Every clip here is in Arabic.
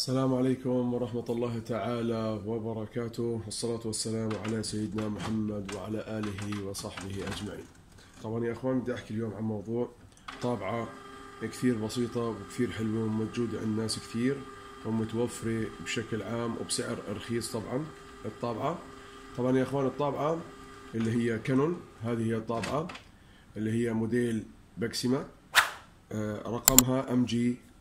السلام عليكم ورحمة الله تعالى وبركاته، والصلاة والسلام على سيدنا محمد وعلى آله وصحبه أجمعين. طبعا يا أخوان بدي أحكي اليوم عن موضوع طابعة كثير بسيطة وكثير حلوة وموجودة عند الناس كثير ومتوفرة بشكل عام وبسعر رخيص. طبعا الطابعة طبعا يا أخوان الطابعة اللي هي كانون، هذه هي الطابعة اللي هي موديل بكسيما، رقمها MG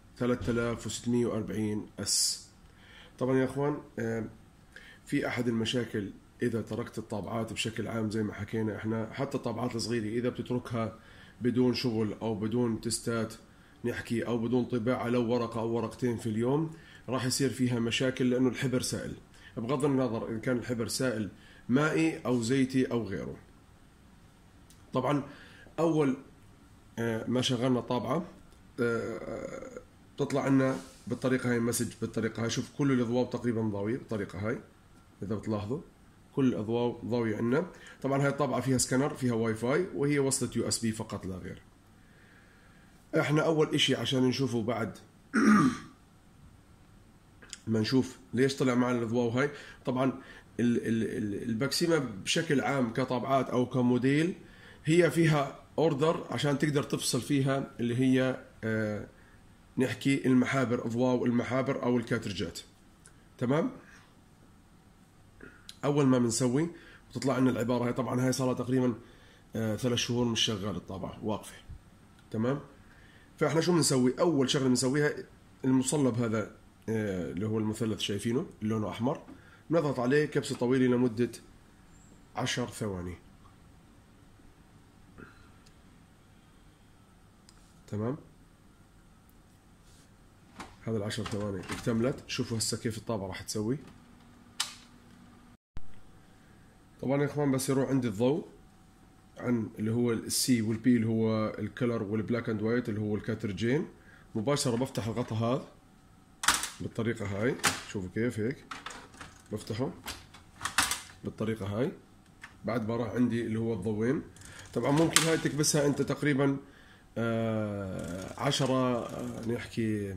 3640 اس. طبعا يا اخوان في احد المشاكل اذا تركت الطابعات بشكل عام زي ما حكينا احنا، حتى الطابعات الصغيره اذا بتتركها بدون شغل او بدون تستات نحكي او بدون طباعه لو ورقه او ورقتين في اليوم، راح يصير فيها مشاكل لانه الحبر سائل، بغض النظر ان كان الحبر سائل مائي او زيتي او غيره. طبعا اول ما شغلنا الطابعه تطلع لنا بالطريقه هاي مسج، بالطريقه هاي. شوف كل الاضواء تقريبا ضاويه بالطريقه هاي، اذا بتلاحظوا كل الاضواء ضاويه عندنا. طبعا هاي الطابعه فيها سكانر، فيها واي فاي، وهي وصلة USB فقط لا غير. احنا اول اشي عشان نشوفه بعد ما نشوف ليش طلع معنا الاضواء هاي. طبعا البكسيما بشكل عام كطابعات او كموديل هي فيها اوردر عشان تقدر تفصل فيها اللي هي نحكي المحابر، اضواء المحابر او الكاترجات. تمام. اول ما بنسوي بتطلع لنا العباره هاي. طبعا هاي صار لها تقريبا 3 شهور مش شغال الطابعه، واقفه. تمام. فاحنا شو بنسوي؟ اول شغله بنسويها المصلب هذا اللي هو المثلث شايفينه لونه احمر، بنضغط عليه كبسه طويله لمده 10 ثواني. تمام. هذا ال10 ثواني اكتملت. شوفوا هسه كيف الطابعه راح تسوي. طبعا يا اخوان بس يروح عندي الضوء عن اللي هو السي والبي اللي هو الكلر والبلاك اند وايت اللي هو الكاترجين، مباشره بفتح الغطاء هذا بالطريقه هاي. شوفوا كيف هيك بفتحه بالطريقه هاي. بعد ما راح عندي اللي هو الضوين. طبعا ممكن هاي تكبسها انت تقريبا 10 نحكي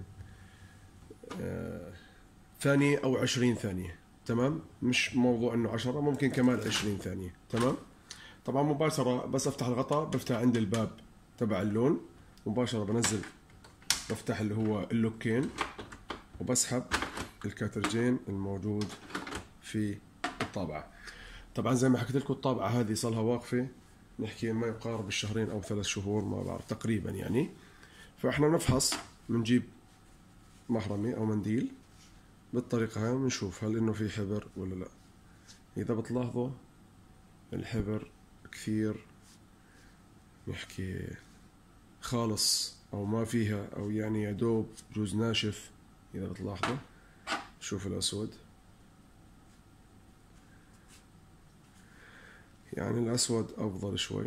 ثانية أو 20 ثانية. تمام. مش موضوع إنه 10، ممكن كمان 20 ثانية. تمام. طبعا مباشرة بس أفتح الغطاء بفتح عندي الباب تبع اللون، مباشرة بنزل بفتح اللي هو اللوكين وبسحب الكاترجين الموجود في الطابعة. طبعا زي ما حكيت لكم الطابعة هذه صار لها واقفة نحكي ما يقارب الشهرين أو 3 شهور، ما بعرف تقريبا يعني. فإحنا بنفحص، بنجيب محرمة أو منديل بالطريقة هاي بنشوف هل إنه في حبر ولا لا. إذا بتلاحظوا الحبر كثير نحكي خالص أو ما فيها أو يعني يا دوب جوز ناشف. إذا بتلاحظوا شوف الأسود، يعني الأسود أفضل شوي.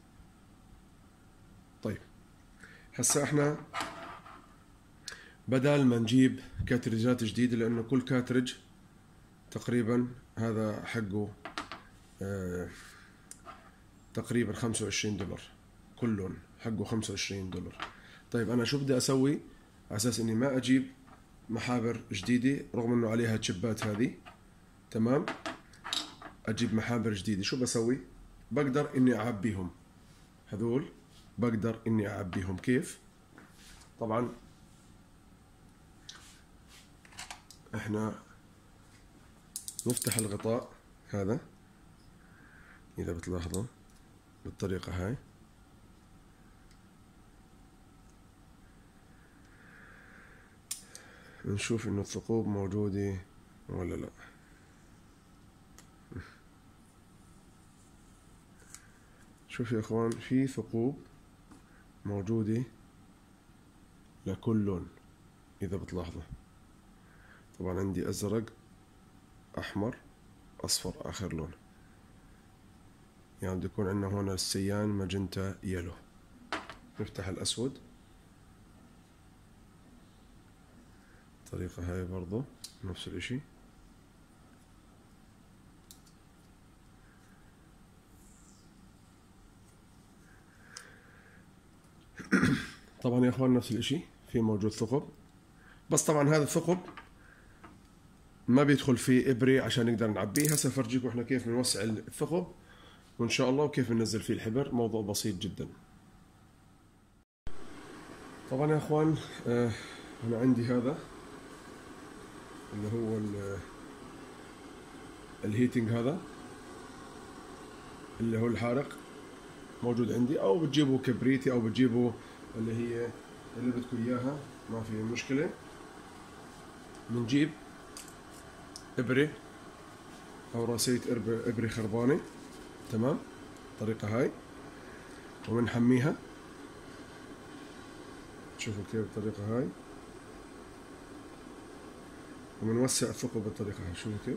طيب هسا إحنا بدل ما نجيب كاترجات جديدة، لأنه كل كاترج تقريبا هذا حقه تقريبا $25 كل لون، حقه $25. طيب أنا شو بدي أسوي على أساس إني ما أجيب محابر جديدة رغم إنه عليها تشبات هذه؟ تمام. أجيب محابر جديدة. شو بسوي؟ بقدر إني أعبيهم هذول، بقدر إني أعبيهم. كيف؟ طبعا احنا نفتح الغطاء هذا اذا بتلاحظوا بالطريقة هاي. نشوف انه الثقوب موجودة ولا لا. شوف يا اخوان في ثقوب موجودة لكل لون اذا بتلاحظوا. طبعا عندي ازرق، احمر، اصفر اخر لون، يعني بده يكون عندنا هون السيان ماجنتا يلو. نفتح الاسود الطريقة هاي برضو نفس الاشي. طبعا يا اخوان نفس الاشي في موجود ثقب، بس طبعا هذا الثقب ما بيدخل فيه ابرة عشان نقدر نعبيه. هسه فرجيكم احنا كيف بنوسع الثقب وان شاء الله وكيف بننزل فيه الحبر، موضوع بسيط جدا. طبعا يا اخوان انا عندي هذا اللي هو الهيتنج، هذا اللي هو الحارق موجود عندي، او بتجيبوا كبريتي او بتجيبوا اللي هي اللي بدكم اياها، ما في مشكله. بنجيب ابره او راسية ابره خربانه، تمام، الطريقه هاي، وبنحميها. شوفوا كيف الطريقه هاي، وبنوسع الثقب بالطريقه هاي. شوفوا كيف.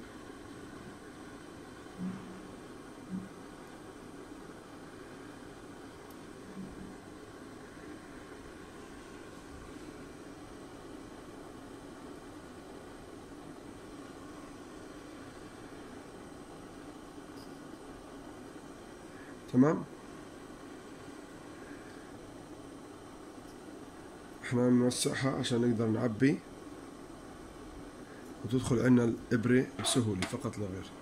تمام. احنا بنوسعها عشان نقدر نعبي وتدخل عنا الإبرة بسهولة فقط لا غير.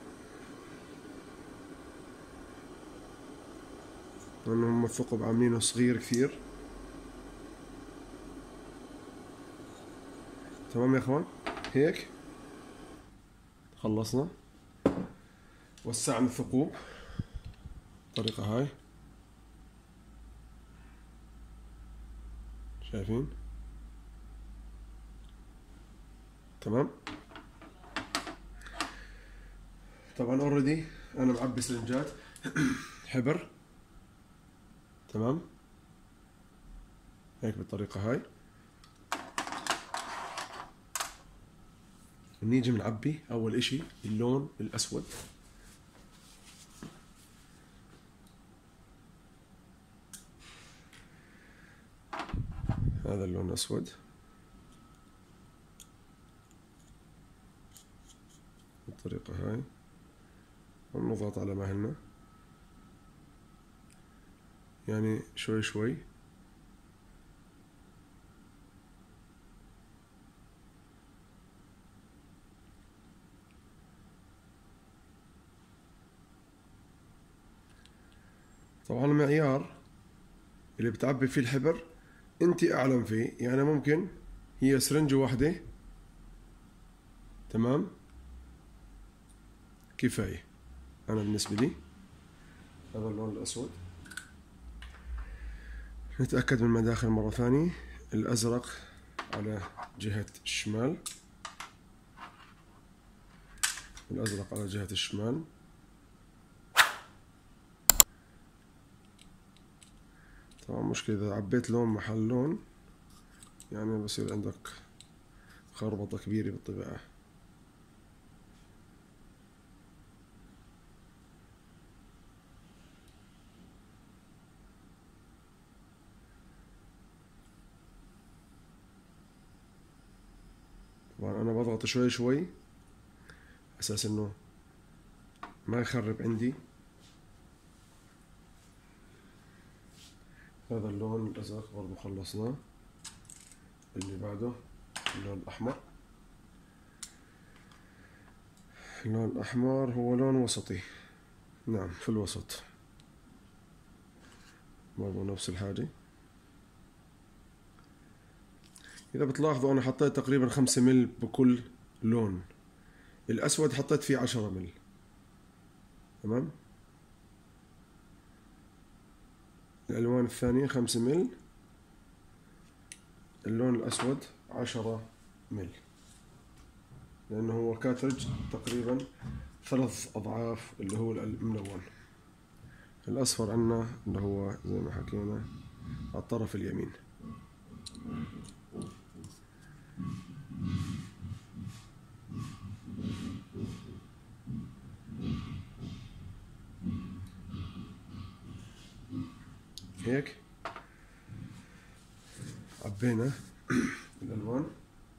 لأنه هم الثقب عاملينه صغير كثير. تمام يا اخوان، هيك خلصنا، وسعنا الثقوب الطريقة هاي، شايفين؟ تمام. طبعا اوريدي انا معبي سرنجات حبر، تمام، هيك بالطريقة هاي. نيجي بنعبي اول اشي اللون الاسود، هذا اللون الاسود بالطريقة هاي، ونضغط على مهلنا يعني شوي شوي. طبعا المعيار اللي بتعبي فيه الحبر انت اعلم فيه، يعني ممكن هي سرنجة واحدة، تمام، كفاية. انا بالنسبة لي هذا اللون الاسود. نتأكد من المداخل مرة ثانية. الازرق على جهة الشمال، الازرق على جهة الشمال. طبعا مشكلة اذا عبيت لون محل لون يعني بصير عندك خربطة كبيرة بالطباعة. طبعا انا بضغط شوي شوي اساس انه ما يخرب عندي. هذا اللون الازرق برضو خلصناه. اللي بعده اللون الاحمر. اللون الاحمر هو لون وسطي، نعم في الوسط، برضو نفس الحاجة. إذا بتلاحظوا أنا حطيت تقريبا 5 مل بكل لون. الأسود حطيت فيه 10 مل، تمام. الألوان الثانية 5 مل، اللون الأسود 10 مل، لأنه هو كاترج تقريبا 3 أضعاف اللي هو الملون. الأصفر عنا اللي هو زي ما حكينا على الطرف اليمين. هيك عبينا الألوان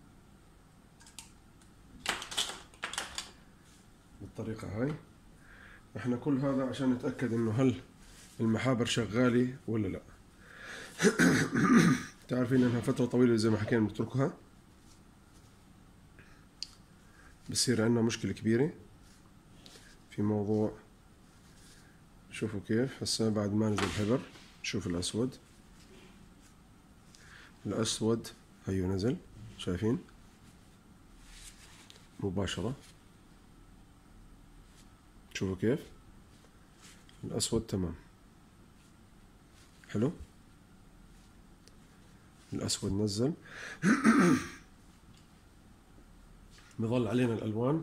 بالطريقة هاي. احنا كل هذا عشان نتأكد انه هل المحابر شغالة ولا لا. تعرفين انها فترة طويلة زي ما حكينا بنتركها. بصير عندنا مشكلة كبيرة في موضوع. شوفوا كيف هسه بعد ما نزل الحبر، شوف الأسود، الأسود هيو نزل، شايفين مباشرة. شوفوا كيف الأسود تمام، حلو. الأسود نزل. بظل علينا الألوان.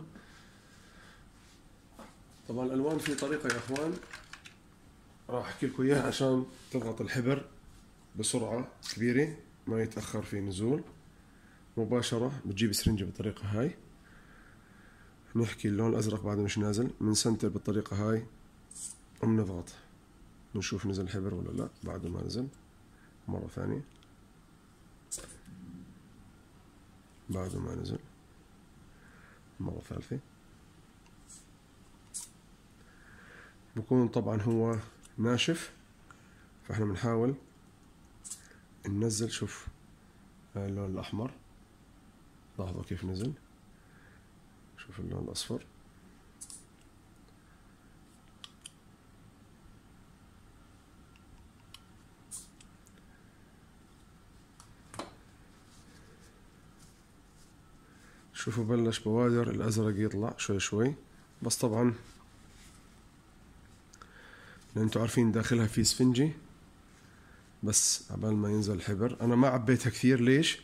طبعا الألوان في طريقة يا أخوان راح أحكي لكم إياها عشان تضغط الحبر بسرعة كبيرة، ما يتأخر في نزول. مباشرة بتجيب سرنجة بالطريقة هاي، نحكي اللون الأزرق بعد مش نازل، بنسنتر بالطريقة هاي وبنضغط، بنشوف نزل الحبر ولا لا. بعده ما نزل، مرة ثانية بعده ما نزل، مرة ثالثة. بكون طبعا هو ناشف، فاحنا بنحاول ننزل. شوف اللون الأحمر، لاحظوا كيف نزل. شوف اللون الأصفر. شوفوا بلش بوادر الأزرق يطلع شوي شوي، بس طبعا لأن انتوا عارفين داخلها في اسفنجي، بس عبال ما ينزل الحبر. أنا ما عبيتها كثير، ليش؟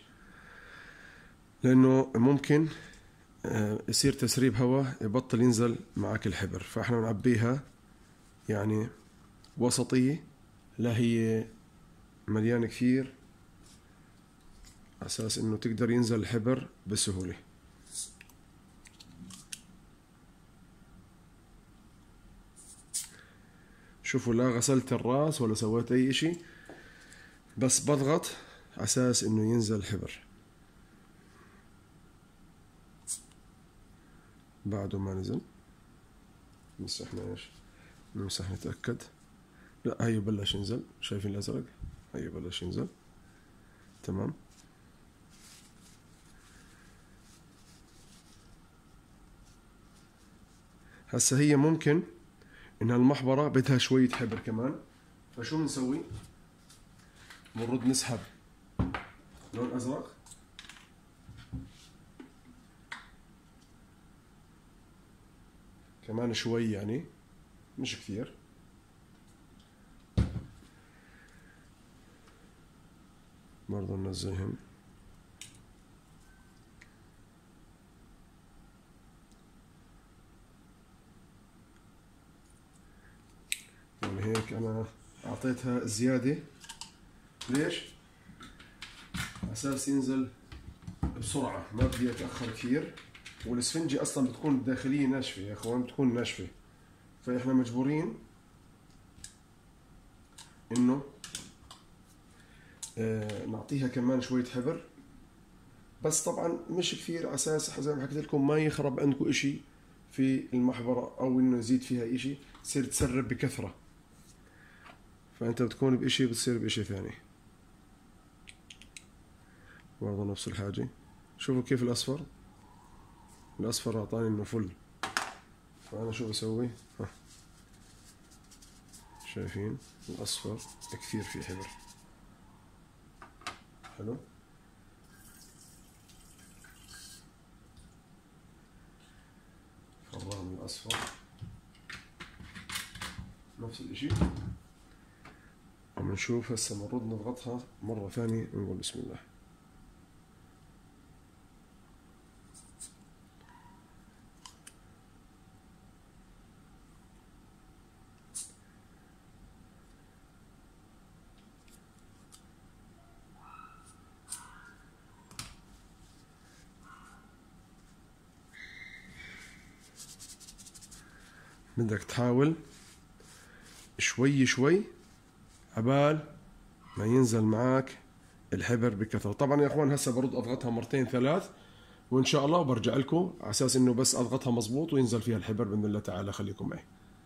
لأنه ممكن يصير تسريب هواء يبطل ينزل معك الحبر، فاحنا بنعبيها يعني وسطية، لا هي مليانة كثير، على أساس إنه تقدر ينزل الحبر بسهولة. شوفوا لا غسلت الراس ولا سويت أي إشي، بس بضغط على أساس إنه ينزل الحبر. بعده ما نزل، مسحنا إيش؟ نمسح نتأكد. لا هيو بلش ينزل، شايفين الأزرق؟ هيو بلش ينزل، تمام. هسا هي ممكن إنها المحبرة بدها شوية حبر كمان، فشو بنسوي؟ بنرد نسحب لون أزرق، كمان شوي يعني مش كثير. برضه ننزلهم. يعني هيك أنا أعطيتها زيادة، ليش؟ على أساس ينزل بسرعة، ما بدي أتأخر كثير. والإسفنجة أصلا بتكون الداخلية ناشفة يا أخوان، بتكون ناشفة، فإحنا مجبورين إنه نعطيها كمان شوية حبر، بس طبعا مش كثير، على أساس زي ما حكيت لكم ما يخرب عندكم إشي في المحبرة، أو إنه يزيد فيها إشي تصير تسرب بكثرة، فأنت بتكون بإشي بتصير بإشي ثاني. برضه نفس الحاجة. شوفوا كيف الأصفر، الأصفر أعطاني إنه فل، فأنا شو بسوي؟ شايفين الأصفر كثير فيه حبر، حلو. فرغنا الأصفر نفس الإشي. عم نشوف هسه بنرد نضغطها مرة ثانية ونقول بسم الله. بدك تحاول شوي شوي عبال ما ينزل معك الحبر بكثرة. طبعا يا اخوان هسه برد اضغطها مرتين ثلاث وان شاء الله برجع لكم على اساس انه بس اضغطها مزبوط وينزل فيها الحبر باذن الله تعالى. خليكم معي.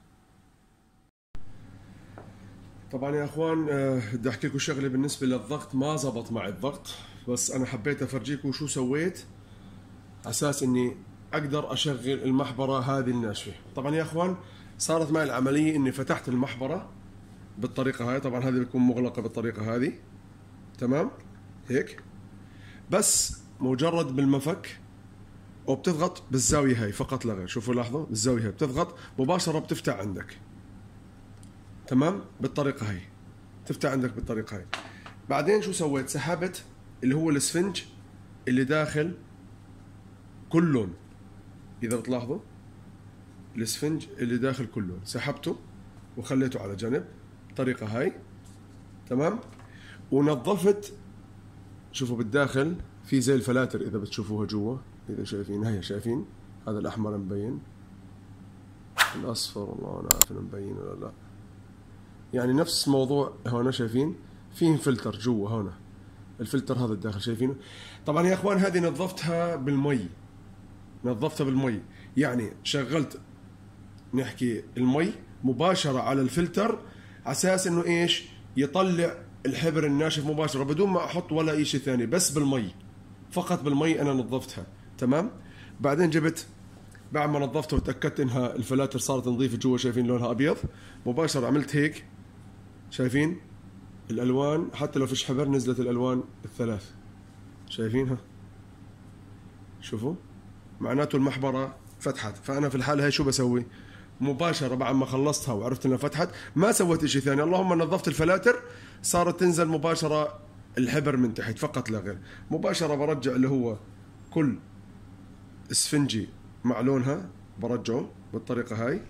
طبعا يا اخوان بدي احكي لكم شغله بالنسبه للضغط، ما زبط معي الضغط، بس انا حبيت افرجيكم شو سويت على اساس اني اقدر اشغل المحبره هذه الناشفه. طبعا يا اخوان صارت معي العمليه اني فتحت المحبره بالطريقه هاي، طبعا هذه بتكون مغلقه بالطريقه هذه، تمام هيك، بس مجرد بالمفك وبتضغط بالزاويه هاي فقط لا غير. شوفوا لاحظوا بالزاويه هاي بتضغط مباشره بتفتح عندك، تمام بالطريقه هاي تفتح عندك بالطريقه هاي. بعدين شو سويت؟ سحبت اللي هو الاسفنج اللي داخل كل لون، اذا بتلاحظوا الاسفنج اللي داخل كل لون سحبته وخليته على جنب بالطريقه هاي، تمام. ونظفت، شوفوا بالداخل في زي الفلاتر اذا بتشوفوها جوا، اذا شايفين هي شايفين هذا الاحمر مبين، الاصفر والله انا عارف انه مبين ولا لا، يعني نفس موضوع هون شايفين فيه فلتر جوا هون، الفلتر هذا الداخل شايفينه. طبعا يا اخوان هذه نظفتها بالمي، نظفتها بالمي، يعني شغلت نحكي المي مباشرة على الفلتر على اساس انه ايش؟ يطلع الحبر الناشف مباشرة بدون ما احط ولا شيء ثاني، بس بالمي، فقط بالمي انا نظفتها، تمام. بعدين جبت بعد ما نظفتها وتاكدت انها الفلاتر صارت نظيفة جوا، شايفين لونها ابيض، مباشرة عملت هيك، شايفين الالوان حتى لو فيش حبر نزلت الالوان الثلاث، شايفينها؟ شوفوا معناته المحبرة فتحت. فانا في الحالة هاي شو بسوي؟ مباشرة بعد ما خلصتها وعرفت انها فتحت ما سويت شيء ثاني، اللهم نظفت الفلاتر صارت تنزل مباشرة الحبر من تحت فقط لا غير. مباشرة برجع اللي هو كل اسفنجي مع لونها برجعه بالطريقة هاي،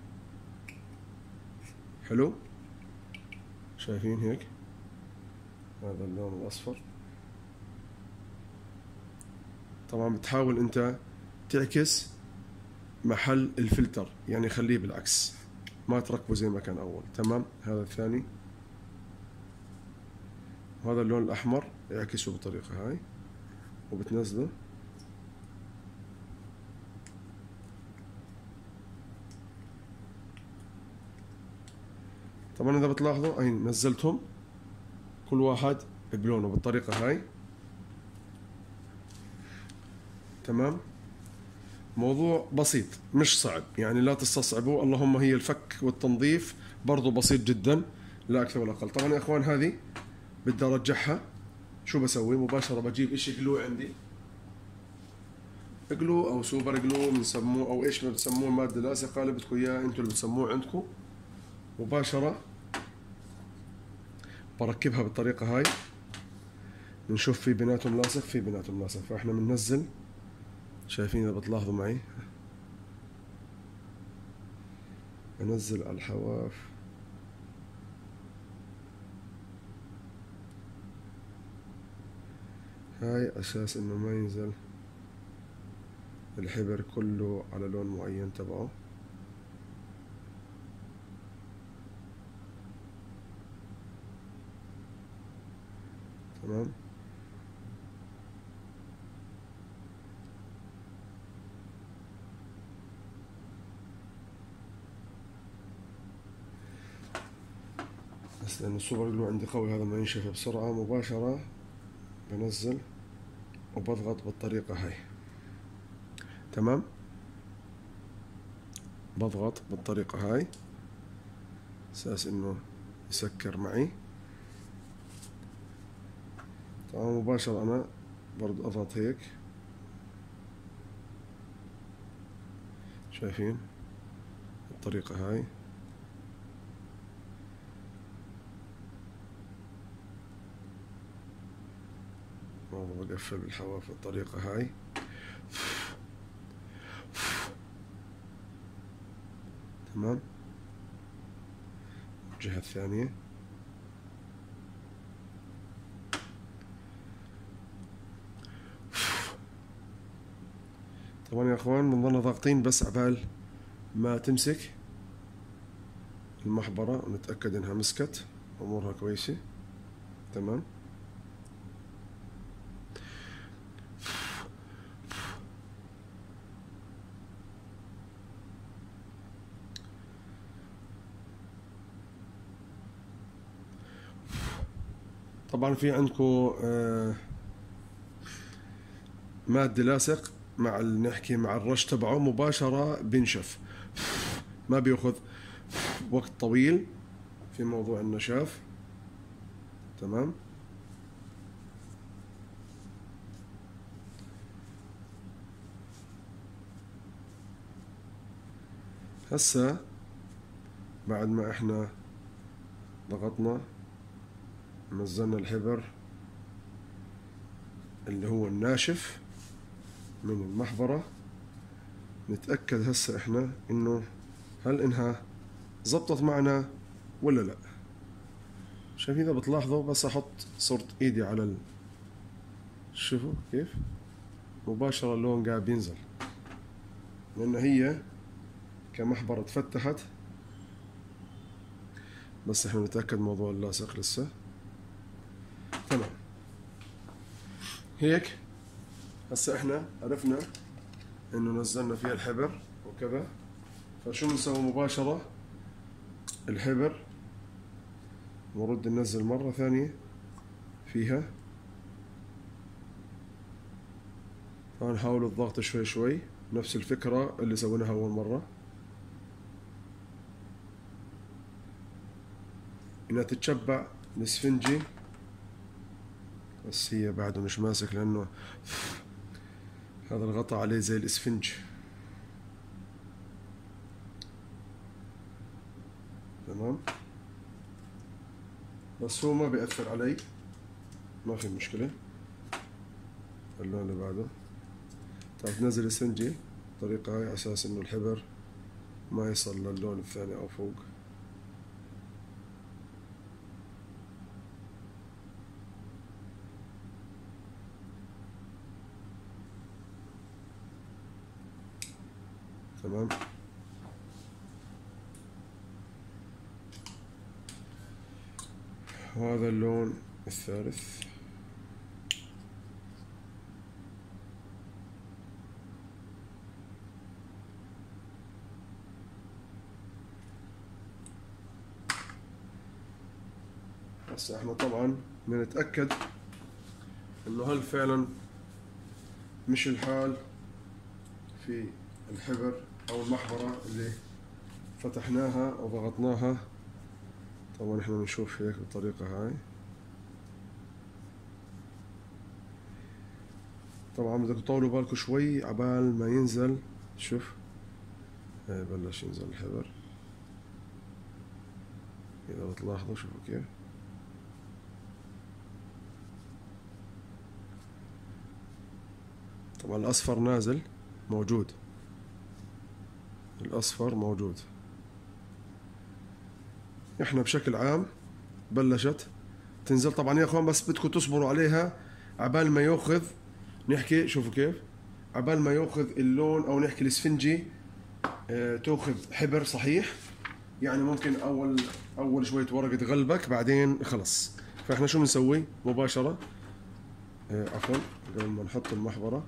حلو، شايفين هيك هذا اللون الاصفر. طبعا بتحاول انت تعكس محل الفلتر، يعني خليه بالعكس ما تركبه زي ما كان اول، تمام. هذا الثاني وهذا اللون الاحمر يعكسه بالطريقه هاي وبتنزله، طبعا اذا بتلاحظوا اي نزلتهم كل واحد بلونه بالطريقه هاي، تمام. موضوع بسيط مش صعب، يعني لا تستصعبوه، اللهم هي الفك والتنظيف برضو بسيط جدا لا اكثر ولا اقل. طبعا يا اخوان هذه بدي ارجعها، شو بسوي؟ مباشرة بجيب اشي جلو عندي، جلو او سوبر جلو بنسموه او ايش ما بتسموه، مادة لاصقة اللي بدكم اياه انتم اللي بتسموه عندكم، مباشرة بركبها بالطريقة هاي، بنشوف في بيناتهم لاصق في بيناتهم لاصق، فاحنا بننزل، شايفين اذا بتلاحظوا معي انزل على الحواف هاي اساس انه ما ينزل الحبر كله على لون معين تبعه، تمام. بس لأن السوبر جلو عندي قوي هذا ما ينشف بسرعة، مباشرة بنزل وبضغط بالطريقة هاي، تمام. بضغط بالطريقة هاي أساس إنه يسكر معي، تمام. مباشرة أنا برضو أضغط هيك، شايفين الطريقة هاي، برضو بقفل بالحواف بالطريقة هاي، تمام. الجهة الثانية طبعا يا اخوان بنضلنا ضاغطين بس عبال ما تمسك المحبرة ونتأكد انها مسكت امورها كويسة، تمام. طبعا في عندكم مادة لاصق مع نحكي مع الرش تبعه مباشرة بينشف، ما بياخذ وقت طويل في موضوع النشاف. تمام. هسا بعد ما احنا ضغطنا نزلنا الحبر اللي هو الناشف من المحبرة، نتأكد هسا احنا انه هل انها زبطت معنا ولا لا. شايفين اذا بتلاحظوا بس احط صورة ايدي على شوفوا كيف مباشرة اللون قاعد بينزل، لان هي كمحبرة اتفتحت. بس احنا نتأكد موضوع اللاصق لسه. تمام. هيك هسا احنا عرفنا انه نزلنا فيها الحبر وكذا، فشو بنسوي مباشرة الحبر ونرد ننزل مرة ثانية فيها. فنحاول الضغط شوي شوي، نفس الفكرة اللي سويناها أول مرة، إنها تتشبع الإسفنجي. بس هي بعده مش ماسك لأنه هذا الغطاء عليه زي الإسفنج. تمام. بس هو ما بيأثر علي، ما في مشكلة. اللون اللي بعده طيب تنزل الإسفنجي الطريقة هاي على أساس إنه الحبر ما يصل للون الثاني أو فوق. تمام. وهذا اللون الثالث. هسه احنا طبعا بنتأكد انه هل فعلا مش الحال في الحبر او المحبرة اللي فتحناها او ضغطناها. طبعا احنا بنشوف هيك بالطريقة هاي. طبعا بدكم تطولوا بالكم شوي عبال ما ينزل. شوف هاي بلش ينزل الحبر، اذا بتلاحظوا شوفوا كيف. طبعا الاصفر نازل موجود، الاصفر موجود. احنا بشكل عام بلشت تنزل. طبعا يا اخوان بس بدكم تصبروا عليها عبال ما ياخذ، نحكي شوفوا كيف، عبال ما ياخذ اللون او نحكي الاسفنجي تاخذ حبر صحيح. يعني ممكن اول شويه ورقه تغلبك بعدين خلص. فاحنا شو بنسوي مباشره، عفوا قبل ما نحط المحبره،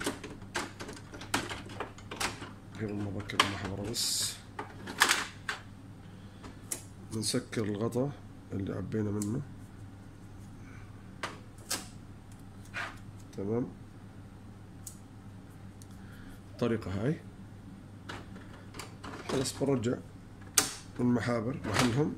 قبل ما بركب المحبره بس بنسكر الغطاء اللي عبينا منه. تمام. الطريقة هاي خلص برجع المحابر محلهم.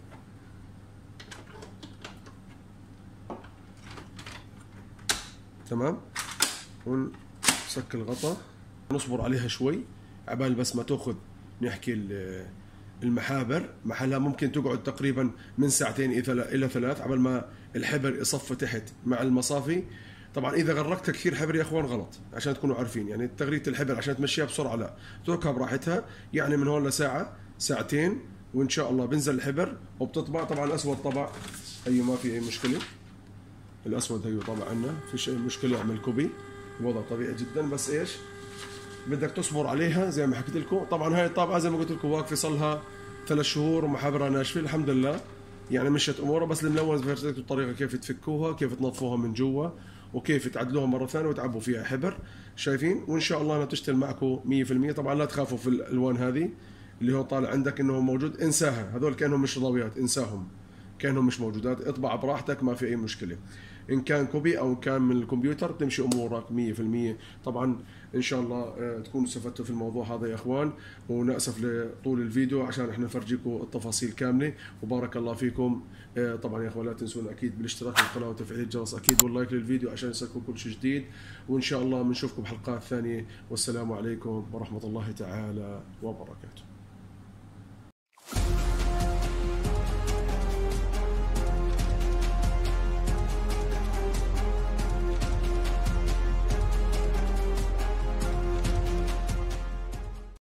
تمام. ونسكر الغطاء نصبر عليها شوي عبال بس ما تاخذ نحكي المحابر محلها. ممكن تقعد تقريبا من ساعتين الى 3 عبال ما الحبر يصفى تحت مع المصافي. طبعا اذا غرقتها كثير حبر يا اخوان غلط، عشان تكونوا عارفين. يعني تغرية الحبر عشان تمشيها بسرعه لا، اتركها براحتها. يعني من هون لساعه ساعتين وان شاء الله بنزل الحبر وبتطبع. طبعا الاسود طبع، هي ما في اي مشكله. الاسود هي طبع عنا، فيش اي مشكله. اعمل كوبي، وضع طبيعي جدا. بس ايش بدك تصبر عليها زي ما حكيت لكم. طبعا هاي الطابعه زي ما قلت لكم واقفه صار لها 3 شهور ومحابرها ناشفه الحمد لله، يعني مشت امورها. بس الملون فرجيتكم الطريقه كيف تفكوها، كيف تنظفوها من جوا، وكيف تعدلوها مره ثانيه وتعبوا فيها حبر. شايفين؟ وان شاء الله انها تشتغل معكم 100%. طبعا لا تخافوا في الالوان هذه اللي هو طالع عندك انه موجود، انساها. هذول كانهم مش رضاويات، انساهم كانهم مش موجودات. اطبع براحتك ما في اي مشكله. ان كان كوبي او ان كان من الكمبيوتر تمشي امورك 100%. طبعا ان شاء الله تكونوا استفدتوا في الموضوع هذا يا اخوان، وناسف لطول الفيديو عشان احنا نفرجيكم التفاصيل كامله، وبارك الله فيكم. طبعا يا اخوان لا تنسونا اكيد بالاشتراك في القناه وتفعيل الجرس اكيد واللايك للفيديو عشان يصلكم كل شيء جديد، وان شاء الله بنشوفكم بحلقات ثانيه، والسلام عليكم ورحمه الله تعالى وبركاته.